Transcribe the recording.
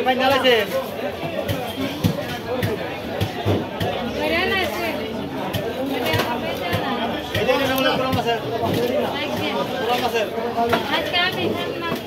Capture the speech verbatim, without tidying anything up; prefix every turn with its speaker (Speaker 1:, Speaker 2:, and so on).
Speaker 1: final আছে এটা নিয়ে বলে পুরো মাছের পুরো মাছের আজকে আমি